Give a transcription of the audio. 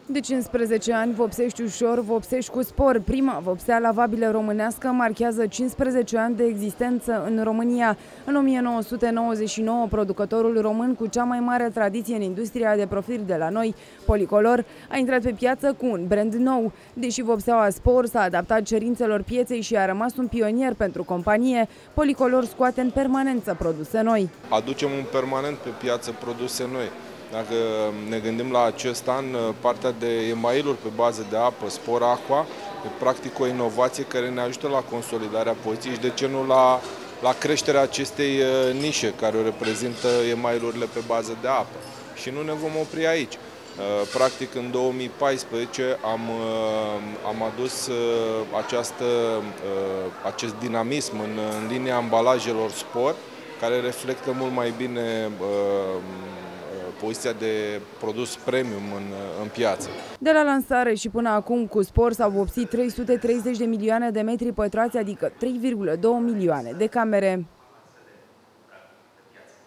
De 15 ani, vopsești ușor, vopsești cu spor. Prima vopsea lavabilă românească marchează 15 ani de existență în România. În 1999, producătorul român cu cea mai mare tradiție în industria de profil de la noi, Policolor, a intrat pe piață cu un brand nou. Deși vopseaua spor s-a adaptat cerințelor pieței și a rămas un pionier pentru companie, Policolor scoate în permanență produse noi. Aducem în permanent pe piață produse noi. Dacă ne gândim la acest an, partea de emailuri pe bază de apă, Spor Aqua, e practic o inovație care ne ajută la consolidarea poziției și de ce nu la creșterea acestei nișe care o reprezintă emailurile pe bază de apă. Și nu ne vom opri aici. Practic în 2014 am adus acest dinamism în linia ambalajelor Spor, care reflectă mult mai bine poziția de produs premium în piață. De la lansare și până acum, cu Spor s-au vopsit 330 de milioane de metri pătrați, adică 3,2 milioane de camere.